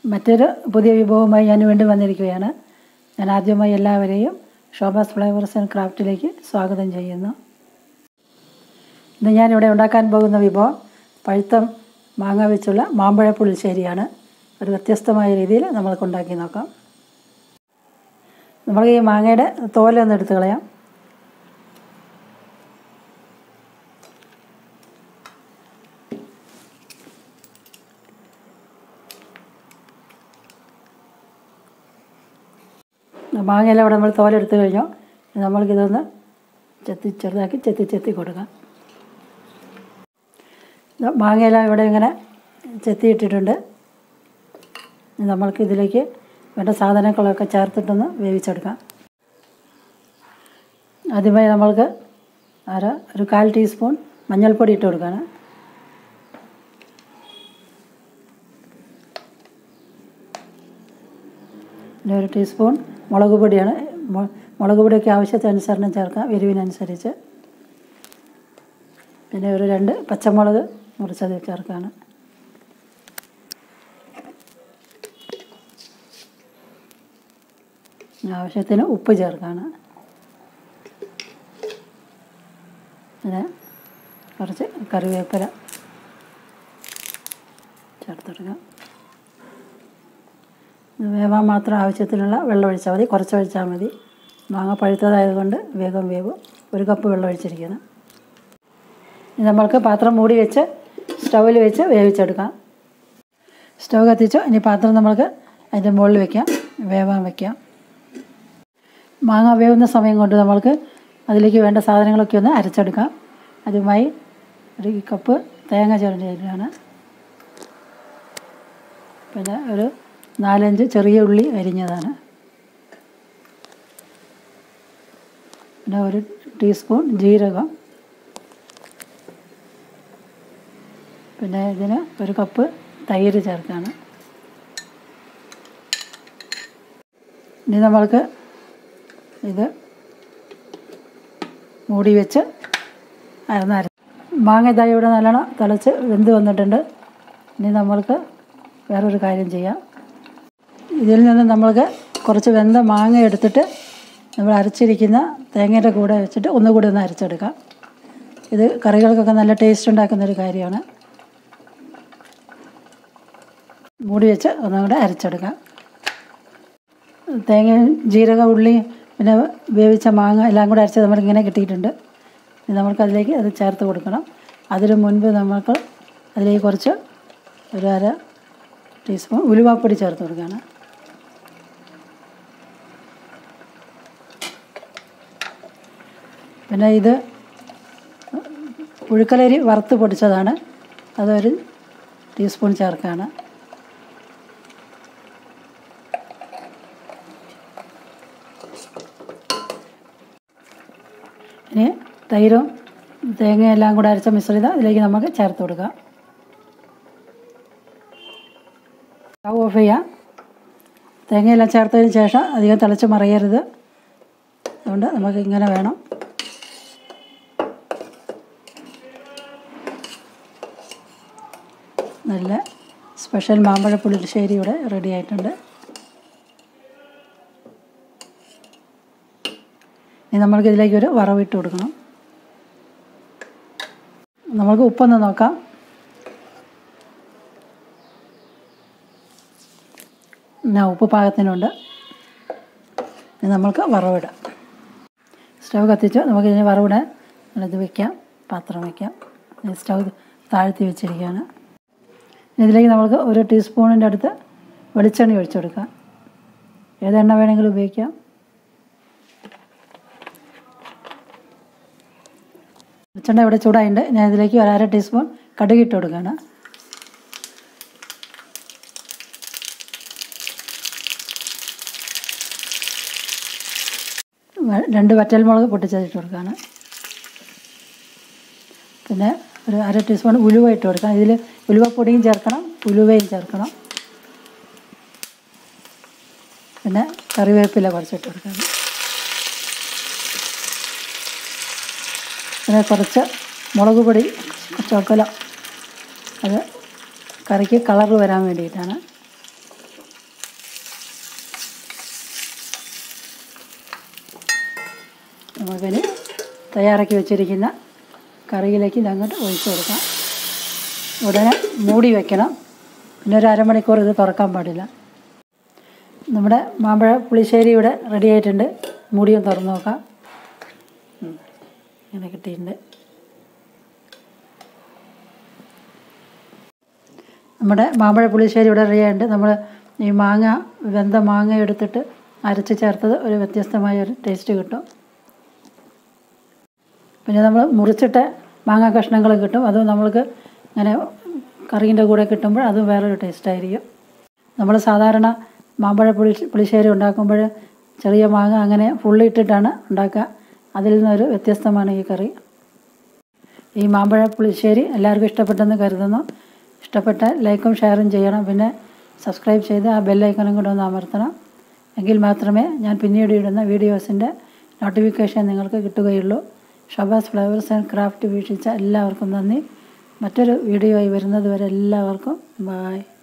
മറ്റൊരു പുതിയ വിഭവവുമായി ഞാൻ വീണ്ടും വന്നിരിക്കുകയാണ്. ഞാൻ ആദ്യമായി എല്ലാവരെയും ഷോബാസ് ഫ്ലേവേഴ്സ് ആൻഡ് ക്രാഫ്റ്റിലേക്ക് സ്വാഗതം ചെയ്യുന്നു. ഇന്ന് ഞാനിവിടെ ഉണ്ടാക്കാൻ പോകുന്ന വിഭവം പഴുത്ത മാങ്ങ വെച്ചുള്ള മാമ്പഴ പുളിശ്ശേരിയാണ്. ഒരു വ്യത്യസ്തമായ രീതിയിൽ നമ്മൾക്ക് ഉണ്ടാക്കി നോക്കാം. നമ്മൾ ഈ മാങ്ങയുടെ തോലൊന്ന് എടുത്ത് കളയാം. മാങ്ങയെല്ലാം ഇവിടെ നമ്മൾ തോലെടുത്ത് കഴിഞ്ഞു. നമ്മൾക്കിതൊന്ന് ചെറുതാക്കി ചെത്തി കൊടുക്കാം. മാങ്ങയെല്ലാം ഇവിടെ ഇങ്ങനെ ചെത്തിയിട്ടിട്ടുണ്ട്. നമ്മൾക്ക് ഇതിലേക്ക് വേണ്ട സാധനങ്ങളൊക്കെ ചേർത്തിട്ടൊന്ന് വേവിച്ചെടുക്കാം. ആദ്യമായി നമ്മൾക്ക് ഒരു 1/4 ടീസ്പൂൺ മഞ്ഞൾപ്പൊടി ഇട്ട് കൊടുക്കുകയാണ്. പിന്നെ 1 ടീസ്പൂൺ മുളക് പൊടിയാണ്. മുളക് പൊടിയൊക്കെ ആവശ്യത്തിനനുസരണം ചേർക്കാം, എരിവിനനുസരിച്ച്. പിന്നെ 2 പച്ചമുളക് മുറിച്ചത് ചേർക്കുകയാണ്. ആവശ്യത്തിന് ഉപ്പ് ചേർക്കുകയാണ്. പിന്നെ കുറച്ച് കറിവേപ്പില ചേർത്തെടുക്കാം. വേവാൻ മാത്രം ആവശ്യത്തിനുള്ള വെള്ളം ഒഴിച്ചാൽ മതി, കുറച്ചൊഴിച്ചാൽ മതി. മാങ്ങ പഴുത്തതായതുകൊണ്ട് വേഗം വേവും. 1 കപ്പ് വെള്ളം ഒഴിച്ചിരിക്കണം. ഇനി നമ്മൾക്ക് പാത്രം മൂടി വെച്ച് സ്റ്റൗവിൽ വെച്ച് വേവിച്ചെടുക്കാം. സ്റ്റൗ കത്തിച്ചു. ഇനി പാത്രം നമ്മൾക്ക് അതിൻ്റെ മുകളിൽ വയ്ക്കാം, വേവാൻ വയ്ക്കാം. മാങ്ങ വേവുന്ന സമയം കൊണ്ട് നമ്മൾക്ക് അതിലേക്ക് വേണ്ട സാധനങ്ങളൊക്കെ ഒന്ന് അരച്ചെടുക്കാം. അതുമായി 1 കപ്പ് തേങ്ങ ചിരണ്ടിയതാണ്. പിന്നെ 4-5 ചെറിയ ഉള്ളി അരിഞ്ഞതാണ്. പിന്നെ 1 ടീസ്പൂൺ ജീരകം. പിന്നെ ഇതിന് 1 കപ്പ് തൈര് ചേർക്കുകയാണ്. ഇനി നമ്മൾക്ക് ഇത് മൂടി വെച്ച് മാങ്ങ ഇതായി ഇവിടെ നല്ലോണം തിളച്ച് വെന്ത് വന്നിട്ടുണ്ട്. ഇനി നമ്മൾക്ക് വേറൊരു കാര്യം ചെയ്യാം. ഇതിൽ നിന്ന് നമ്മൾക്ക് കുറച്ച് വെന്ത മാങ്ങ എടുത്തിട്ട് നമ്മൾ അരച്ചിരിക്കുന്ന തേങ്ങയുടെ കൂടെ വെച്ചിട്ട് ഒന്നുകൂടി ഒന്ന് അരച്ചെടുക്കാം. ഇത് കറികൾക്കൊക്കെ നല്ല ടേസ്റ്റ് ഉണ്ടാക്കുന്നൊരു കാര്യമാണ്. മൂടി വെച്ച് ഒന്നുകൂടെ അരച്ചെടുക്കാം. തേങ്ങ, ജീരക, ഉള്ളി, പിന്നെ വേവിച്ച മാങ്ങ എല്ലാം കൂടെ അരച്ച് നമ്മളിങ്ങനെ കിട്ടിയിട്ടുണ്ട്. ഇനി നമ്മൾക്കതിലേക്ക് അത് ചേർത്ത് കൊടുക്കണം. അതിന് മുൻപ് നമുക്ക് അതിലേക്ക് കുറച്ച് 1/2 ടീസ്പൂൺ ഉലുവാപ്പൊടി ചേർത്ത് കൊടുക്കുകയാണ്. പിന്നെ ഇത് പുഴുക്കലരി വറുത്ത് പൊടിച്ചതാണ്. അത് 1 ടീസ്പൂൺ ചേർക്കുകയാണ്. ഇനി തൈരും തേങ്ങയെല്ലാം കൂടെ അരച്ച മിശ്രിതം ഇതിലേക്ക് നമുക്ക് ചേർത്ത് കൊടുക്കാം. സ്റ്റൗ ഓഫ് ചെയ്യാം. തേങ്ങയെല്ലാം ചേർത്തതിന് ശേഷം അധികം തിളച്ച് മറിയരുത്. അതുകൊണ്ട് നമുക്ക് ഇങ്ങനെ വേണം. നല്ല സ്പെഷ്യൽ മാമ്പഴ പുളിശ്ശേരി ഇവിടെ റെഡി ആയിട്ടുണ്ട്. ഇനി നമ്മൾക്ക് ഇതിലേക്ക് ഒരു വറവിട്ട് കൊടുക്കണം. നമ്മൾക്ക് ഉപ്പൊന്ന് നോക്കാം. ഉപ്പ് പാകത്തിനുണ്ട്. ഇനി നമ്മൾക്ക് വറവിടാം. സ്റ്റൗ കത്തിച്ച് നമുക്ക് ഇതിന് വറവിടാൻ ഇത് വയ്ക്കാം, പാത്രം വയ്ക്കാം. സ്റ്റൗ താഴ്ത്തി വെച്ചിരിക്കുകയാണ്. ഇതിലേക്ക് നമുക്ക് 1 ടീസ്പൂണിൻ്റെ അടുത്ത് വെളിച്ചെണ്ണ ഒഴിച്ചു കൊടുക്കാം. ഏതെണ്ണ വേണമെങ്കിലും ഉപയോഗിക്കാം. വെളിച്ചെണ്ണ ഇവിടെ ചൂടായിട്ടുണ്ട്. ഞാൻ ഇതിലേക്ക് 1/2 ടീസ്പൂൺ കടുകിട്ട് കൊടുക്കുകയാണ്. രണ്ട് വറ്റൽമുളക് പൊട്ടിച്ചതിട്ട് കൊടുക്കുകയാണ്. പിന്നെ 1/2 ടീസ്പൂൺ ഉലുവ ഇട്ട് കൊടുക്കണം. ഇതിൽ ഉലുവപ്പൊടിയും ചേർക്കണം, ഉലുവയും ചേർക്കണം. പിന്നെ കറിവേപ്പില കുറച്ചിട്ട് കൊടുക്കണം. പിന്നെ കുറച്ച് മുളക് പൊടി, ചോക്കല, അത് കറിക്ക് കളർ വരാൻ വേണ്ടിയിട്ടാണ്. നമുക്കിനി തയ്യാറാക്കി വെച്ചിരിക്കുന്ന കറിയിലേക്ക് ഇത് അങ്ങോട്ട് ഒഴിച്ചു കൊടുക്കാം. ഉടനെ മൂടി വയ്ക്കണം. പിന്നെ ഒരു അരമണിക്കൂർ ഇത് തുറക്കാൻ പാടില്ല. നമ്മുടെ മാമ്പഴ പുളിശ്ശേരി ഇവിടെ റെഡി ആയിട്ടുണ്ട്. മൂടിയും തുറന്ന് നോക്കാം. ഇങ്ങനെ കിട്ടിയിട്ടുണ്ട്. നമ്മുടെ മാമ്പഴ പുളിശ്ശേരി ഇവിടെ റെഡി ആയിട്ടുണ്ട്. നമ്മൾ ഈ വെന്ത മാങ്ങ എടുത്തിട്ട് അരച്ച് ചേർത്തത് ഒരു വ്യത്യസ്തമായ ഒരു ടേസ്റ്റ് കിട്ടും. പിന്നെ നമ്മൾ മുറിച്ചിട്ട മാങ്ങ കഷ്ണങ്ങളും കിട്ടും. അത് നമ്മൾക്ക് ഇങ്ങനെ കറീൻ്റെ കൂടെ കിട്ടുമ്പോൾ അത് വേറൊരു ടേസ്റ്റായിരിക്കും. നമ്മൾ സാധാരണ മാമ്പഴ പുളിശ്ശേരി ഉണ്ടാക്കുമ്പോൾ ചെറിയ മാങ്ങ അങ്ങനെ ഫുള്ളിട്ടിട്ടാണ് ഉണ്ടാക്കുക. അതിൽ നിന്നൊരു വ്യത്യസ്തമാണ് ഈ കറി. ഈ മാമ്പഴ പുളിശ്ശേരി എല്ലാവർക്കും ഇഷ്ടപ്പെട്ടെന്ന് കരുതുന്നു. ഇഷ്ടപ്പെട്ടാൽ ലൈക്കും ഷെയറും ചെയ്യണം. പിന്നെ സബ്സ്ക്രൈബ് ചെയ്ത് ആ ബെല്ലൈക്കണും കൂടെ ഒന്ന് അമർത്തണം. എങ്കിൽ മാത്രമേ ഞാൻ പിന്നീട് ഇടുന്ന വീഡിയോസിൻ്റെ നോട്ടിഫിക്കേഷൻ നിങ്ങൾക്ക് കിട്ടുകയുള്ളൂ. ഷോബാസ് ഫ്ലവേഴ്സ് ആൻഡ് ക്രാഫ്റ്റ് വീക്ഷിച്ച എല്ലാവർക്കും നന്ദി. മറ്റൊരു വീഡിയോ ആയി വരുന്നത് വരെ എല്ലാവർക്കും ബായ്.